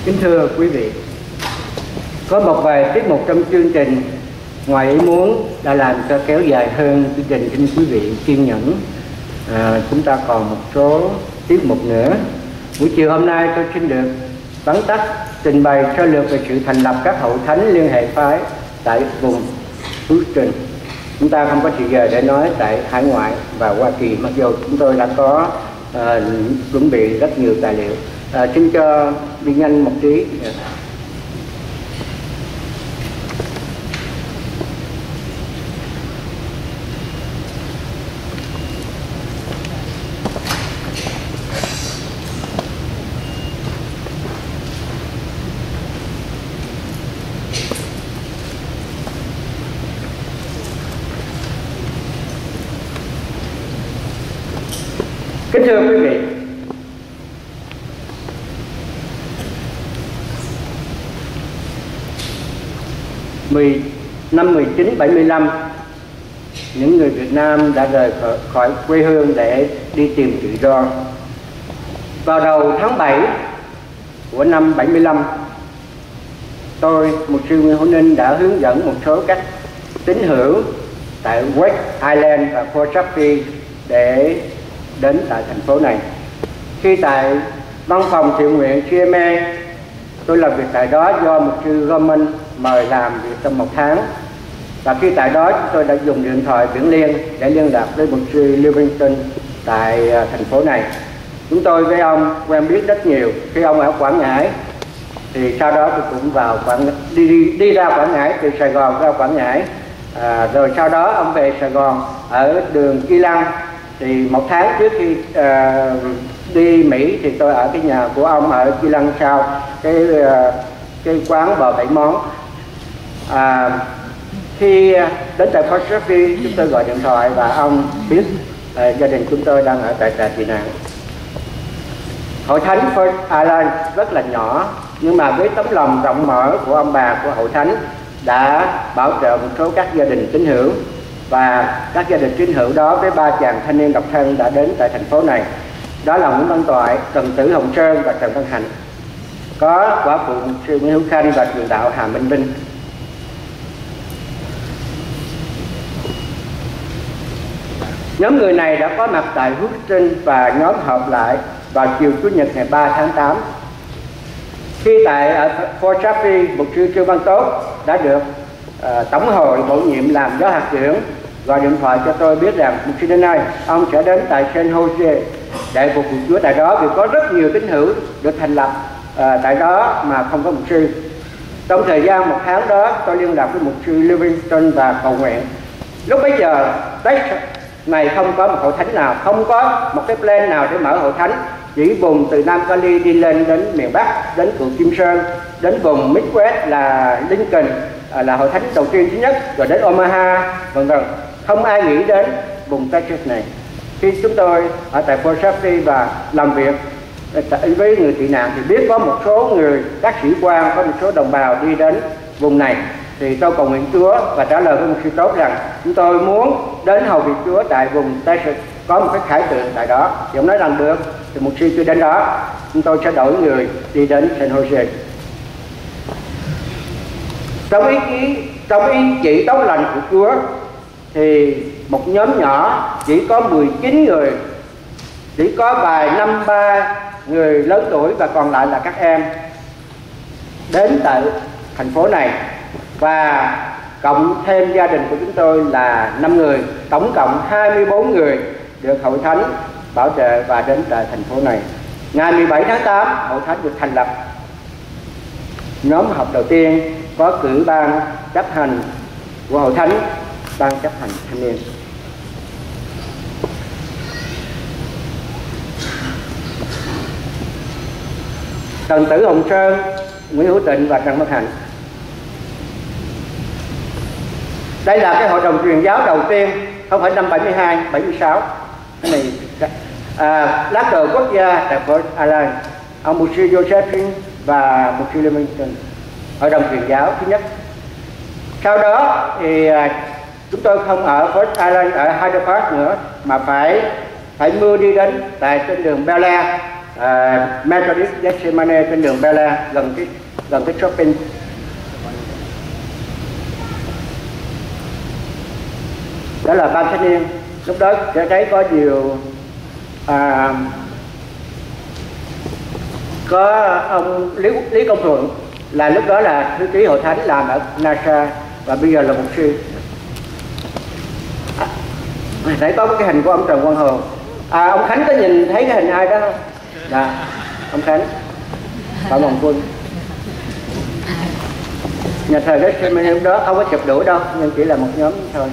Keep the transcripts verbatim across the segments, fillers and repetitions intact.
Kính thưa quý vị, có một vài tiết mục trong chương trình ngoài ý muốn đã làm cho kéo dài hơn chương trình. Xin quý vị kiên nhẫn, à, chúng ta còn một số tiết mục nữa. Buổi chiều hôm nay tôi xin được vắn tắt trình bày sơ lược về sự thành lập các hội thánh liên hệ phái tại vùng Houston. Chúng ta không có thời giờ để nói tại hải ngoại và Hoa Kỳ, mặc dù chúng tôi đã có à, chuẩn bị rất nhiều tài liệu. À, xin cho đi nhanh một tí. Kính thưa quý vị, mười năm một nghìn chín trăm bảy mươi lăm, những người Việt Nam đã rời khỏi quê hương để đi tìm tự do. Vào đầu tháng bảy của năm bảy mươi lăm, tôi, mục sư Nguyễn Hữu Ninh, đã hướng dẫn một số các tín hữu tại West Island và Port Chaffee để đến tại thành phố này. Khi tại văn phòng thiện nguyện xê em a, tôi làm việc tại đó do mục sư Roman mời làm việc trong một tháng. Và khi tại đó, chúng tôi đã dùng điện thoại viễn liên để liên lạc với mục sư Livingston tại thành phố này. Chúng tôi với ông quen biết rất nhiều. Khi ông ở Quảng Ngãi thì sau đó tôi cũng vào Quảng đi đi, đi ra Quảng Ngãi, từ Sài Gòn ra Quảng Ngãi. À, rồi sau đó ông về Sài Gòn ở đường Chi Lăng. Thì một tháng trước khi uh, đi Mỹ thì tôi ở cái nhà của ông ở Chi Lăng sau cái uh, cái quán bò bảy món. À, khi đến tại Port Chaffee, chúng tôi gọi điện thoại và ông biết uh, gia đình chúng tôi đang ở tại trại tị nạn. Hội thánh First Island rất là nhỏ, nhưng mà với tấm lòng rộng mở của ông bà của hội thánh đã bảo trợ một số các gia đình tín hữu. Và các gia đình tín hữu đó với ba chàng thanh niên độc thân đã đến tại thành phố này. Đó là Nguyễn Văn Toại, Trần Tử Hồng Sơn và Trần Văn Hạnh. Có quả phụ mục sư Nguyễn Hữu Khanh và truyền đạo Hà Minh Vinh. Nhóm người này đã có mặt tại Houston và nhóm họp lại vào chiều Chủ nhật ngày ba tháng tám. Khi tại ở Port Chaffee, mục sư Trương Văn Tốt đã được uh, tổng hội bổ nhiệm làm giáo hạt trưởng gọi điện thoại cho tôi biết rằng mục sư đến nay ông sẽ đến tại San Jose để phục vụ Chúa tại đó, vì có rất nhiều tín hữu được thành lập uh, tại đó mà không có mục sư. Trong thời gian một tháng đó, tôi liên lạc với mục sư Livingston và cầu nguyện. Lúc bấy giờ Texas này không có một hội thánh nào, không có một cái plan nào để mở hội thánh. Chỉ vùng từ Nam Cali đi lên đến miền Bắc, đến cựu Kim Sơn, đến vùng Midwest là Lincoln là hội thánh đầu tiên thứ nhất, rồi đến Omaha, vân vân. Không ai nghĩ đến vùng Texas này. Khi chúng tôi ở tại Port Chaffee và làm việc với người tị nạn thì biết có một số người, các sĩ quan, có một số đồng bào đi đến vùng này. Thì tôi cầu nguyện Chúa và trả lời với một sư Tốt rằng chúng tôi muốn đến hầu việc Chúa tại vùng Texas, có một cái khải tượng tại đó. Thì ông nói rằng được, thì một sư chưa đến đó, chúng tôi sẽ đổi người đi đến San Jose. Trong ý chí, trong ý chỉ tốt lành của Chúa thì một nhóm nhỏ chỉ có mười chín người, chỉ có vài năm ba người lớn tuổi và còn lại là các em đến tại thành phố này. Và cộng thêm gia đình của chúng tôi là năm người, tổng cộng hai mươi bốn người được hội thánh bảo trợ và đến tại thành phố này. Ngày mười bảy tháng tám, hội thánh được thành lập. Nhóm họp đầu tiên có cử ban chấp hành của hội thánh, ban chấp hành thanh niên. Trần Tử Hồng Sơn, Nguyễn Hữu Tịnh và Trần Văn Hạnh. Đây là cái hội đồng truyền giáo đầu tiên, không phải năm bảy mươi hai, bảy mươi sáu. Cái này à, lá cờ quốc gia tại Port Island, ông mục sư Josephine và mục sư Livingston, hội đồng truyền giáo thứ nhất. Sau đó thì à, chúng tôi không ở Port Island, ở Hyde Park nữa, mà phải phải mưa đi đến tại trên đường Bel Air uh, Methodist Gethsemane trên đường Bella, gần cái gần cái shopping. Đó là ban thanh niên. Lúc đó sẽ thấy có nhiều à, có ông Lý, Lý Công Thuận là lúc đó là thư ký hội thánh làm ở NASA và bây giờ là mục sư. À, nãy có cái hình của ông Trần Quang Hồ. À, ông Khánh có nhìn thấy cái hình ai đó không? Dạ, ông Khánh, Phạm Hồng Quân. Nhà thờ Gethsemane hôm đó không có chụp đủ đâu, nhưng chỉ là một nhóm thôi.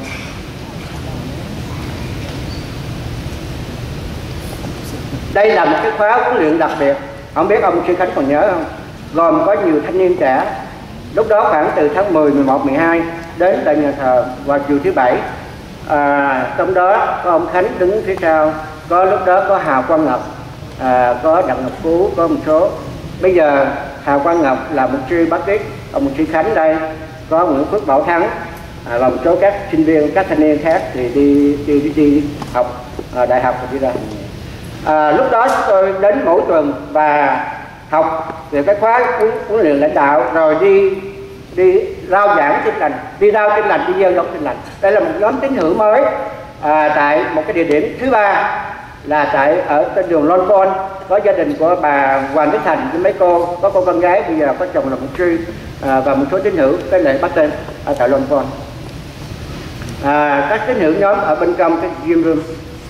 Đây là một cái khóa huấn luyện đặc biệt, không biết ông Sư Khánh còn nhớ không? Gồm có nhiều thanh niên trẻ. Lúc đó khoảng từ tháng mười, mười một, mười hai đến tại nhà thờ vào chiều thứ bảy. À, trong đó có ông Khánh đứng phía sau, có lúc đó có Hà Quang Ngọc, à, có Đặng Ngọc Phú, có một số. Bây giờ Hà Quang Ngọc là một sư Baptist, ông một sư Khánh đây, có Nguyễn Phước Bảo Thắng, à, và một số các sinh viên, các thanh niên khác thì đi đi đi, đi học à, đại học và đi ra. À, lúc đó chúng tôi đến mỗi tuần và học về cái khóa huấn luyện lãnh đạo, rồi đi đi rao giảng tin lành, đi rao tin lành, đi gieo giống tin lành. Đây là một nhóm tín hữu mới à, tại một cái địa điểm thứ ba là tại ở trên đường Lon Pond, có gia đình của bà Hoàng Đức Thành với mấy cô, có cô con gái bây giờ có chồng là một sư à, và một số tín hữu cái lễ bắt tên ở tại Lon Pond. À, các tín hữu nhóm ở bên trong cái gym room.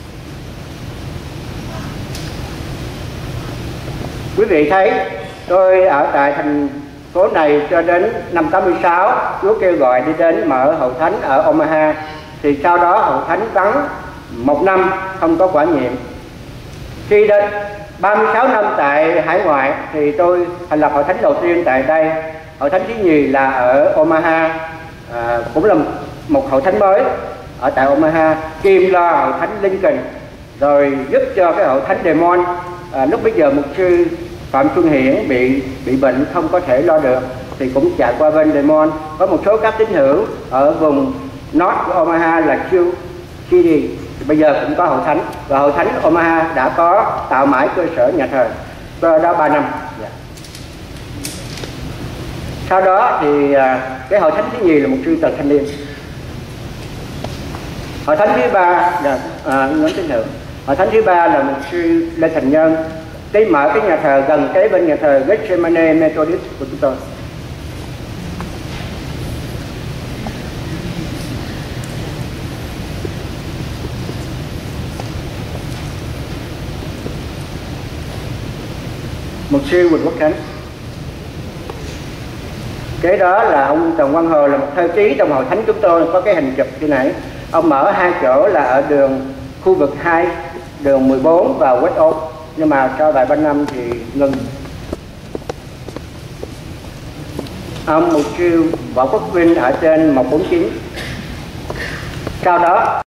Quý vị thấy tôi ở tại thành phố này cho đến năm tám mươi sáu, Chúa kêu gọi đi đến mở hội thánh ở Omaha, thì sau đó hội thánh vắng một năm không có quả nhiệm. Khi đến ba mươi sáu năm tại hải ngoại thì tôi thành lập hội thánh đầu tiên tại đây. Hội thánh thứ nhì là ở Omaha, à, cũng là một hội thánh mới ở tại Omaha. Kim lo hội thánh Lincoln, rồi giúp cho cái hội thánh Des Moines. À, lúc bây giờ mục sư Phạm Xuân Hiển bị bị bệnh không có thể lo được thì cũng chạy qua bên Des Moines. Có một số các tín hữu ở vùng North của Omaha là Sioux City, bây giờ cũng có hội thánh, và hội thánh Omaha đã có tạo mãi cơ sở nhà thờ đó ba năm. Yeah. Sau đó thì cái hội thánh thứ nhì là một sư Trần Thanh Liêm. Hội thánh thứ ba là à, nhóm tín hữu. Hội thánh thứ ba là một sư Lê Thành Nhân, cái mở cái nhà thờ gần kế bên nhà thờ Gethsemane Methodist của chúng tôi. Một sư Quỳnh Quốc Khánh. Cái đó là ông Trần Quang Hồ, là một thơ ký trong hội thánh chúng tôi, có cái hình chụp như này. Ông mở hai chỗ là ở đường khu vực hai, đường mười bốn và West Oak, nhưng mà sau vài ba năm thì ngừng. Ông mục sư Võ Quốc Vinh ở trên một bốn chín. Sau đó